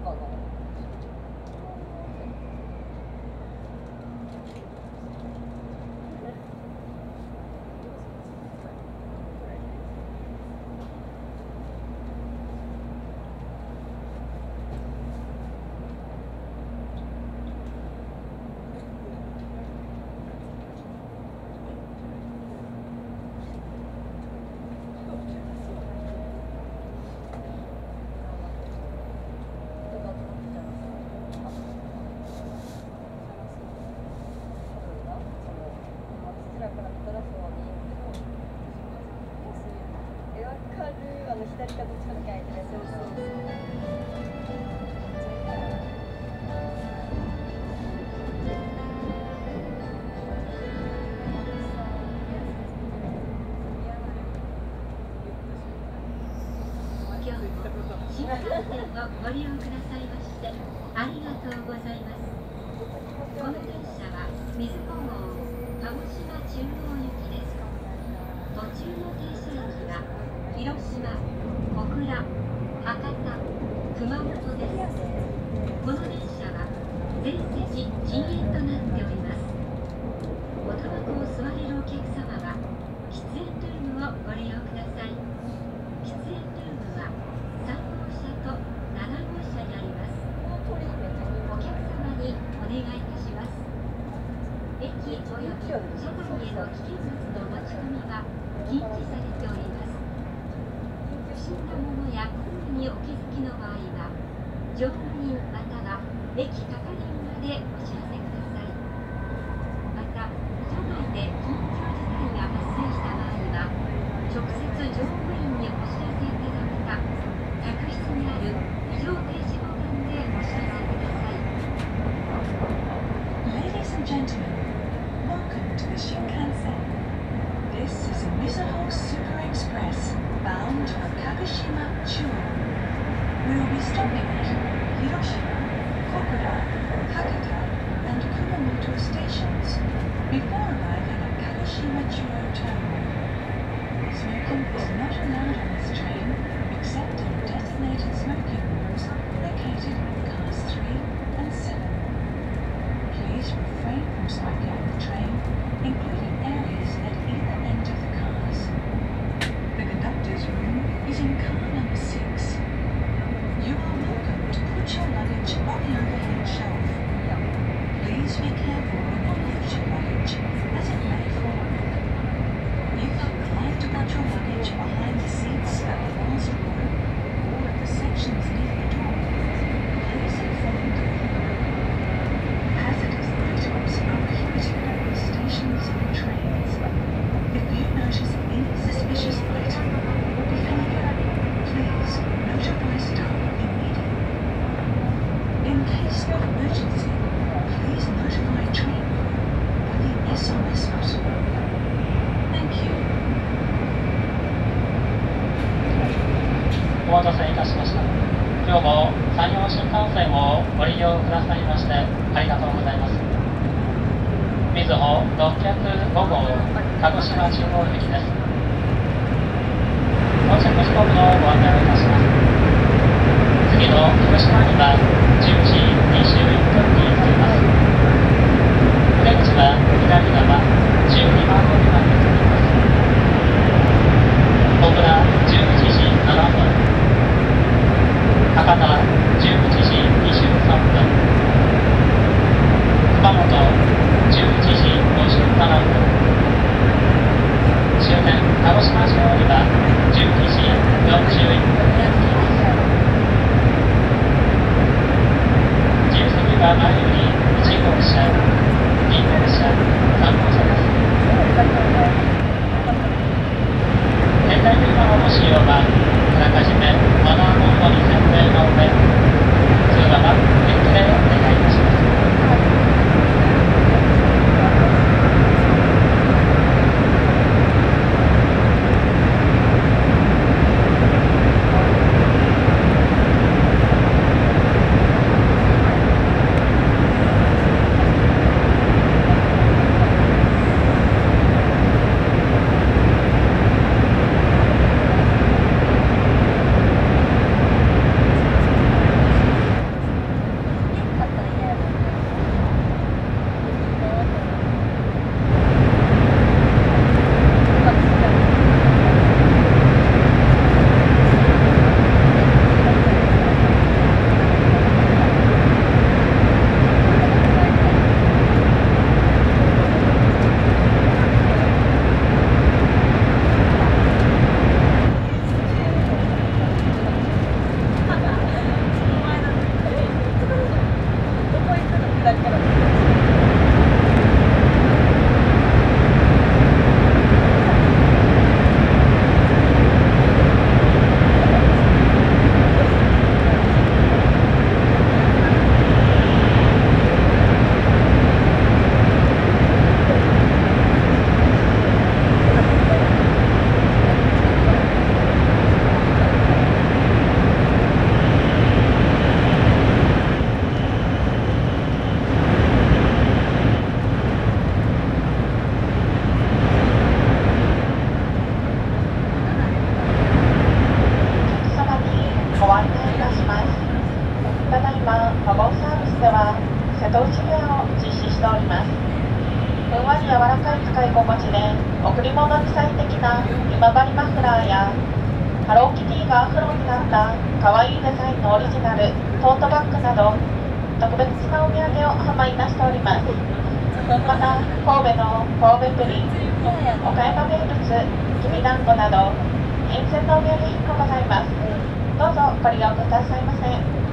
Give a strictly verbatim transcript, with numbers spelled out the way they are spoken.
ご利用くださいましてありがとうございます。この電車は瑞穂号鹿児島中央行きです。途中の停車駅は広島、小倉、博多、熊本です。この電車は全席禁煙となっております。おタバコを吸われるお客様は喫煙ルームをご利用ください。喫煙ルームはさん号車となな号車にあります。お客様にお願いいたします。駅および車内への危険物の持ち込みは禁止されております。不審なものや工具にお気づきの場合は乗務員または駅係員までお知らせください。また車内で緊急事態が発生した場合は直接乗務員にお知らせいただくか客室にある非常停止ボタンでお知らせください。 Ladies and gentlemen, welcome to the Shinkansen. This is a Mizuho Super Express bound for Kagoshima Chuo. We will be stopping at Hiroshima, Kokura, Hakata, and Kumamoto stations before arriving at Kagoshima Chuo Terminal. Smoking is not allowed on this train except in designated smoking rooms located in cars three and seven. Please refrain from smoking on the train, including areas at either end of the cars. The conductor's room is in car number six. You are welcome to put your luggage on the overhead shelf. Please be careful when you lift your luggage, as it may fall. If you would like to put your luggage behind the seats at the last row or at the sections near the door, please inform the vehicle. Hazardous items are prohibited at the stations and trains. If you notice any suspicious item or behavior, please notify staff immediately. In case of emergency, please notify train crew with the S O S button. Thank you. お待たせいたしました。今日も山陽新幹線をご利用くださいましてありがとうございます。みずほろっぴゃくご号鹿児島中央駅です。到着時刻のご案内をいたします。次の広島にはじゅうじにじゅういっぷんに着きます。出口は左側じゅうにばんごうになっております。小倉じゅういちじななふん、博多じゅういちじにじゅうさんぷん、熊本じゅういちじごじゅうななふん、終点鹿児島中央にはじゅうにじよんじゅういっぷんで着きます。自由席は前よりいち号車、に号車、さん号車です。携帯電話のご使用はあらかじめマナーモードに設定の上、通話は電気でお願いいたします。 ハローキティがアフロになった可愛いデザインのオリジナルトートバッグなど特別なお土産を販売いたしております。また神戸の神戸プリン、岡山名物きびだんごなど沿線のお土産品もございます。どうぞご利用くださいませ。